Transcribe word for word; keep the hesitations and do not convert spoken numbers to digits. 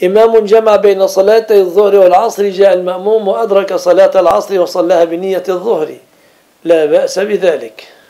إمام جمع بين صلاتي الظهر والعصر، جاء المأموم وأدرك صلاة العصر وصلاها بنية الظهر، لا بأس بذلك.